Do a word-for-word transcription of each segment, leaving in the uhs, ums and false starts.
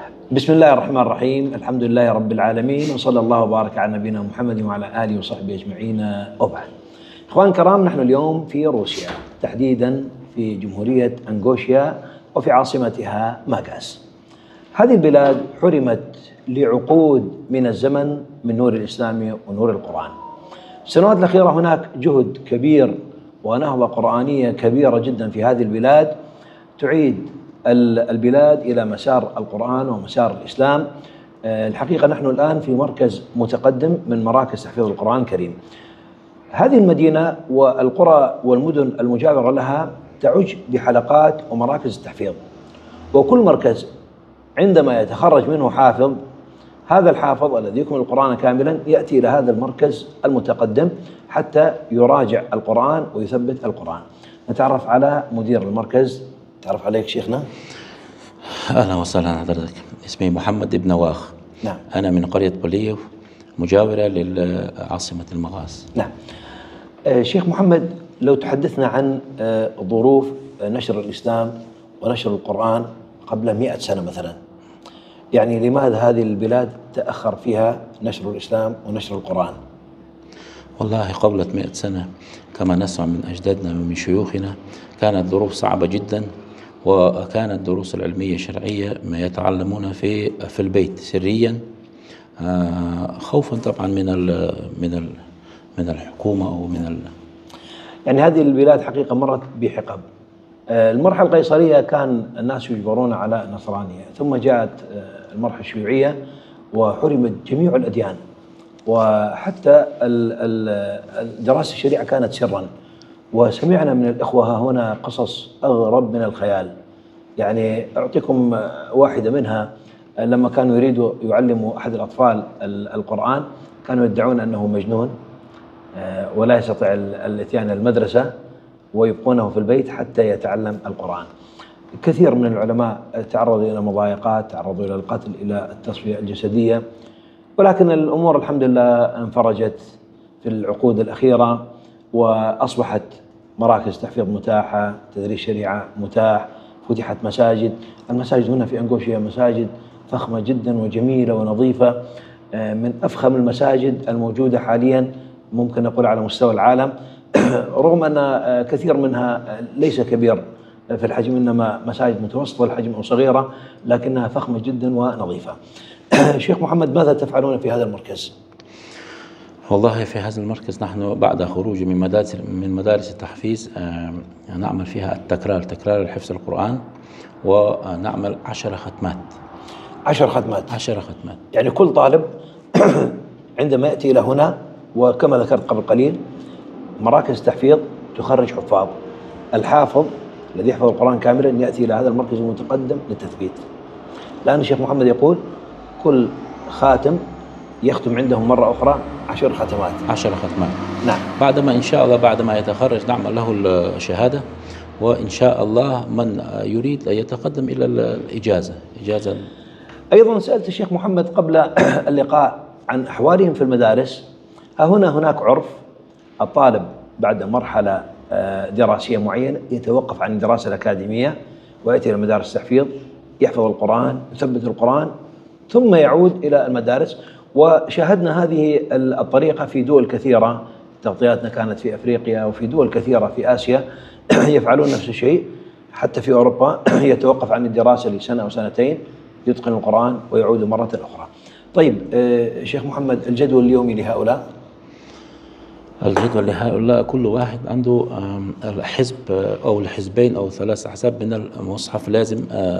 بسم الله الرحمن الرحيم، الحمد لله رب العالمين، وصلى الله وبارك على نبينا محمد وعلى آله وصحبه أجمعين، وبعد. إخوان الكرام، نحن اليوم في روسيا، تحديدا في جمهورية أنغوشيا وفي عاصمتها ماغاس. هذه البلاد حرمت لعقود من الزمن من نور الإسلام ونور القرآن. السنوات الأخيرة هناك جهد كبير ونهضة قرآنية كبيرة جدا في هذه البلاد تعيد البلاد إلى مسار القرآن ومسار الإسلام. الحقيقة نحن الآن في مركز متقدم من مراكز تحفيظ القرآن الكريم. هذه المدينة والقرى والمدن المجاورة لها تعج بحلقات ومراكز التحفيظ، وكل مركز عندما يتخرج منه حافظ، هذا الحافظ الذي يكمل القرآن كاملا يأتي إلى هذا المركز المتقدم حتى يراجع القرآن ويثبت القرآن. نتعرف على مدير المركز. تعرف عليك شيخنا؟ أهلا وسهلا حضرتك. اسمي محمد ابن واخ. نعم. أنا من قرية بوليو مجاورة لعاصمة المغاس. نعم. آه شيخ محمد، لو تحدثنا عن آه ظروف نشر الإسلام ونشر القرآن قبل مئة سنة مثلا، يعني لماذا هذه البلاد تأخر فيها نشر الإسلام ونشر القرآن؟ والله قبل مئة سنة كما نسمع من أجدادنا ومن شيوخنا كانت ظروف صعبة جدا، وكانت الدروس العلمية الشرعية ما يتعلمون في في البيت سريا، خوفا طبعا من ال من ال من الحكومة أو من ال يعني هذه البلاد حقيقة مرت بحقب. المرحلة القيصرية كان الناس يجبرون على النصرانية، ثم جاءت المرحلة الشيوعية وحرمت جميع الأديان، وحتى دراسة الشريعة كانت سرا. وسمعنا من الإخوة ها هنا قصص أغرب من الخيال. يعني أعطيكم واحدة منها. لما كانوا يريدوا يعلموا أحد الأطفال القرآن كانوا يدعون أنه مجنون ولا يستطيع الاتيان المدرسة، ويبقونه في البيت حتى يتعلم القرآن. كثير من العلماء تعرضوا إلى مضايقات، تعرضوا إلى القتل، إلى التصفية الجسدية، ولكن الأمور الحمد لله انفرجت في العقود الأخيرة، وأصبحت مراكز تحفيظ متاحة، تدريس شريعة متاح، فتحت مساجد. المساجد هنا في أنغوشيا مساجد فخمة جدا وجميلة ونظيفة، من أفخم المساجد الموجودة حاليا ممكن نقول على مستوى العالم، رغم أن كثير منها ليس كبير في الحجم، إنما مساجد متوسطة الحجم أو صغيرة، لكنها فخمة جدا ونظيفة. شيخ محمد، ماذا تفعلون في هذا المركز؟ والله في هذا المركز نحن بعد خروج من مدارس من مدارس التحفيز نعمل فيها التكرار تكرار حفظ القرآن، ونعمل عشر ختمات. عشر ختمات. عشر ختمات. يعني كل طالب عندما يأتي إلى هنا، وكما ذكرت قبل قليل مراكز التحفيظ تخرج حفاظ. الحافظ الذي يحفظ القرآن كاملا يأتي إلى هذا المركز المتقدم للتثبيت. الآن الشيخ محمد يقول كل خاتم يختم عندهم مرة أخرى عشر ختمات. عشر ختمات. نعم. بعدما إن شاء الله بعدما يتخرج نعمل له الشهادة، وإن شاء الله من يريد أن يتقدم إلى الإجازة. إجازة. أيضا سألت الشيخ محمد قبل اللقاء عن أحوالهم في المدارس. ها هنا هناك عرف الطالب بعد مرحلة دراسية معينة يتوقف عن الدراسة الأكاديمية ويأتي إلى مدارس التحفيظ، يحفظ القرآن، يثبت القرآن، ثم يعود إلى المدارس. وشاهدنا هذه الطريقة في دول كثيرة، تغطياتنا كانت في أفريقيا وفي دول كثيرة في آسيا يفعلون نفس الشيء. حتى في أوروبا يتوقف عن الدراسة لسنة أو سنتين، يتقن القرآن ويعود مرة أخرى. طيب شيخ محمد، الجدول اليومي لهؤلاء؟ الجدول لهؤلاء كل واحد عنده الحزب أو الحزبين أو ثلاث أحزاب من المصحف لازم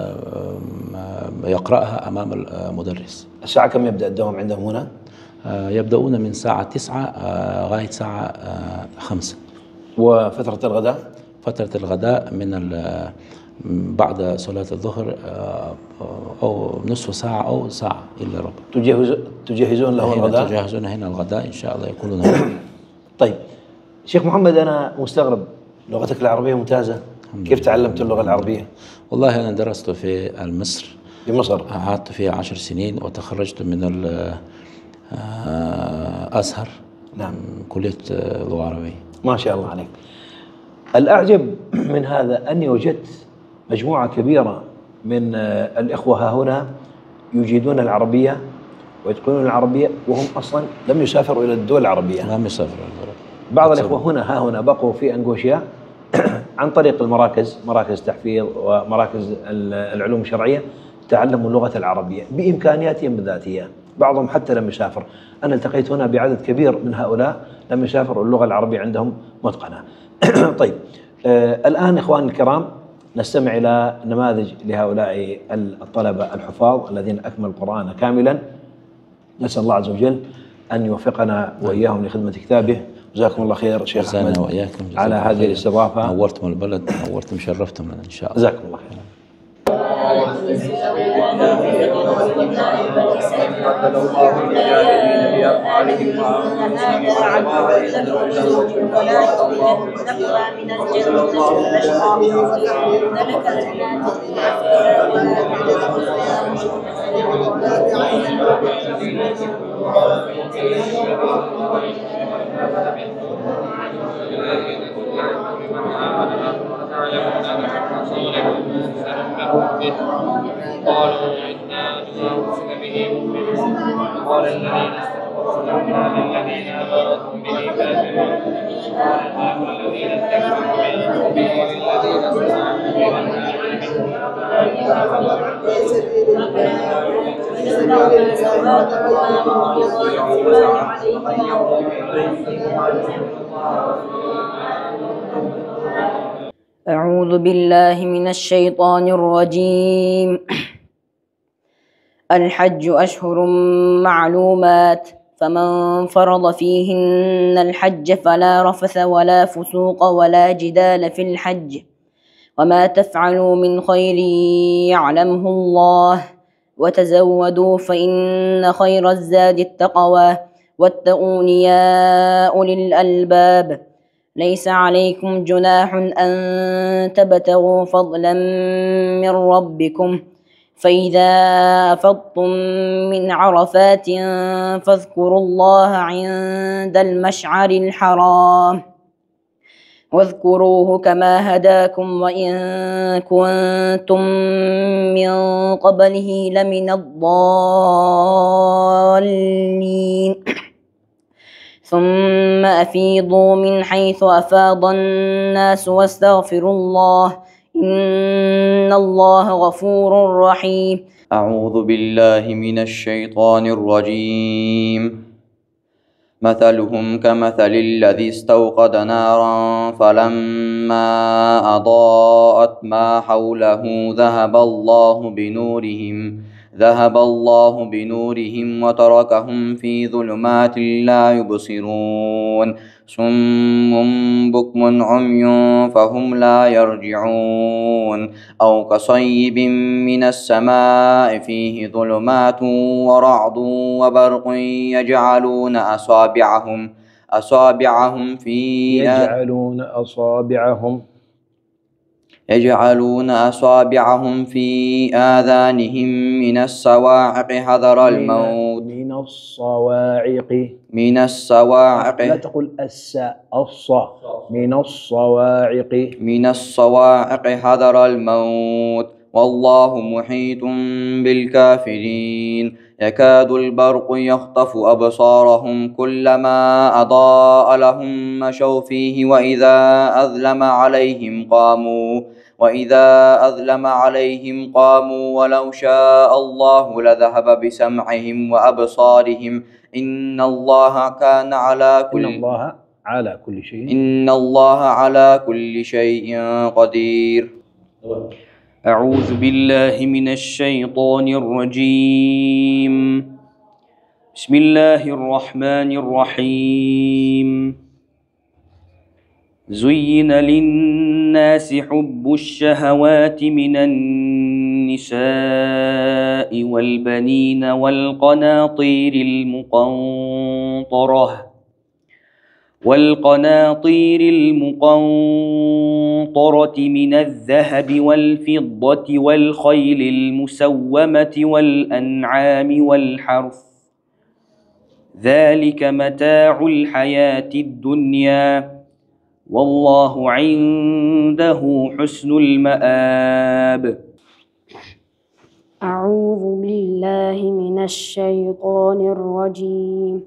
يقرأها أمام المدرس. الساعة كم يبدأ الدوام عندهم هنا؟ يبدأون من ساعة تسعة لغاية ساعة خمسة. وفترة الغداء؟ فترة الغداء من بعد صلاة الظهر أو نصف ساعة أو ساعة إلا ربع. تجهز تجهزون له الغداء؟ تجهزون هنا الغداء إن شاء الله يكونون هنا. طيب شيخ محمد، أنا مستغرب، لغتك العربية ممتازة، كيف تعلمت اللغة العربية؟ والله أنا درست في مصر. في مصر؟ قعدت فيها عشر سنين وتخرجت من الأزهر. نعم. كلية اللغة العربية. ما شاء الله عليك. الأعجب من هذا أني وجدت مجموعة كبيرة من الإخوة ها هنا يجيدون العربية ويتقنون العربية وهم أصلا لم يسافروا إلى الدول العربية. لم يسافروا. بعض الإخوة هنا ها هنا بقوا في أنغوشيا عن طريق المراكز، مراكز تحفيظ ومراكز العلوم الشرعية، تعلموا اللغة العربية بإمكانياتهم الذاتية. بعضهم حتى لم يسافر. أنا التقيت هنا بعدد كبير من هؤلاء لم يسافروا، اللغة العربية عندهم متقنة. طيب آه الآن إخواني الكرام نستمع إلى نماذج لهؤلاء الطلبة الحفاظ الذين أكملوا القرآن كاملا. نسأل الله عز وجل أن يوفقنا وإياهم لخدمة كتابه. جزاكم الله خير شيخ أحمد وإياكم على هذه الاستضافة. نورتم البلد، نورتم شرفتم لنا إن شاء الله. جزاكم الله خير. قالوا إنا بما أرسل به مؤمنون قال الذين استكبروا إنا للذين آمنتم به كافرون قال الملك الذين استكبروا من قومه للذين استضعفوا أعوذ بالله من الشيطان الرجيم. الحج أشهر معلومات، فمن فرض فيهن الحج فلا رفث ولا فسوق ولا جدال في الحج، وما تفعلوا من خير يعلمه الله، وتزودوا فإن خير الزاد التقوى، واتقون يا أولي الألباب. ليس عليكم جناح أن تبتغوا فضلا من ربكم، فإذا أفضتم من عرفات فاذكروا الله عند المشعر الحرام، واذكروه كما هداكم وإن كنتم من قبله لمن الضالين. ثم أفيضوا من حيث أفاض الناس واستغفروا الله، إن الله غفور رحيم. أعوذ بالله من الشيطان الرجيم. مثلهم كمثل الذي استوقد نارا فلما أضاءت ما حوله ذهب الله بنورهم ذهب الله بنورهم وتركهم في ظلمات لا يبصرون. صم بكم عمي فهم لا يرجعون. أو كصيب من السماء فيه ظلمات ورعد وبرق يجعلون أصابعهم أصابعهم في يجعلون أصابعهم يجعلون أصابعهم في آذانهم من الصواعق حذر الموت. من الصواعق من الصواعق لا تقل الساء الصا من الصواعق من الصواعق حذر الموت، والله محيط بالكافرين. يكاد البرق يخطف أبصارهم كلما أضاء لهم مشوا فيه وإذا أظلم عليهم قاموا وإذا أظلم عليهم قاموا ولو شاء الله لذهب بسمعهم وأبصارهم إن الله كان على كل إن الله على كل شيء إن الله على كل شيء قدير. أعوذ بالله من الشيطان الرجيم. بسم الله الرحمن الرحيم. زين للناس حب الشهوات من النساء والبنين والقناطير المقنطرة والقناطير المقنطرة من الذهب والفضة والخيل المسومة والأنعام والحرث، ذلك متاع الحياة الدنيا، والله عنده حسن المآب. أعوذ بالله من الشيطان الرجيم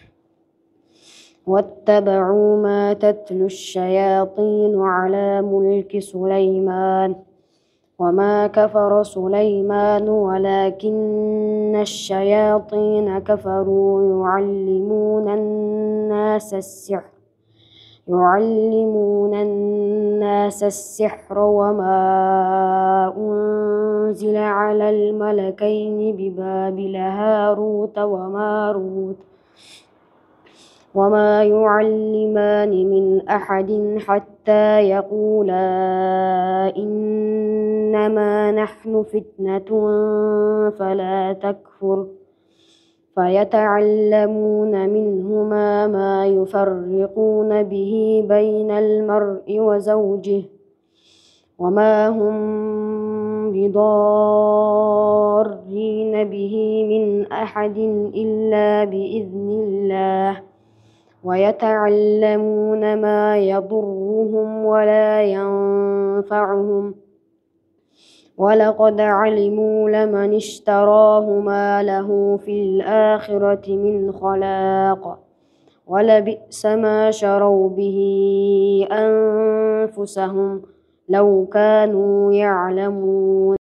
واتبعوا ما تتلو الشياطين على ملك سليمان وما كفر سليمان ولكن الشياطين كفروا يعلمون الناس السحر يعلمون الناس السحر وما أنزل على الملكين ببابل هاروت وماروت وما يعلمان من أحد حتى يقولا إنما نحن فتنة فلا تكفر فيتعلمون منهما ما يفرقون به بين المرء وزوجه وما هم بضارين به من أحد إلا بإذن الله ويتعلمون ما يضرهم ولا ينفعهم ولقد علموا لمن اشتراه ما له في الآخرة من خلاق ولبئس ما شروا به أنفسهم لو كانوا يعلمون